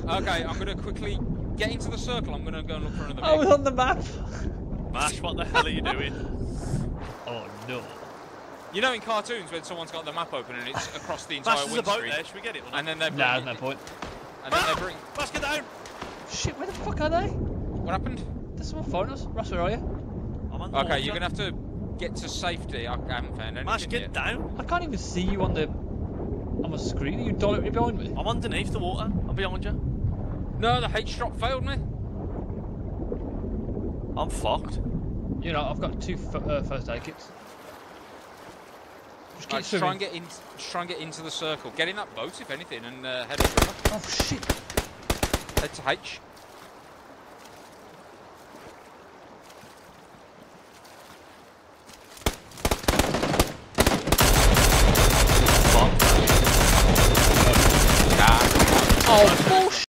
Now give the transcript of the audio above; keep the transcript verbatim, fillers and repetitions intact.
Okay, I'm gonna quickly get into the circle. I'm gonna go and look for another I was vehicle. on the map. Mash, what the hell are you doing? Oh no. You know in cartoons when someone's got the map open and it's across the entire Mash, there's a boat windscreen, there. Should we get it? Or not? and then they bring Nah, it, there's no point. and then Ah! they bring. Mash, get down! Shit, where the fuck are they? What happened? There's someone following us. Ross, where are you? I'm on the Okay, water. you're gonna have to get to safety. I haven't found anything Mash, get yet. down! I can't even see you on the on my screen. Are you directly behind me? I'm underneath the water. I'm behind you. No, the H drop failed me. I'm fucked. You know, I've got two f uh, first aid kits. Just keep Right, just try and swimming. get in. Just try and get into the circle. Get in that boat, if anything, and uh, head over. Oh shit! Head to H.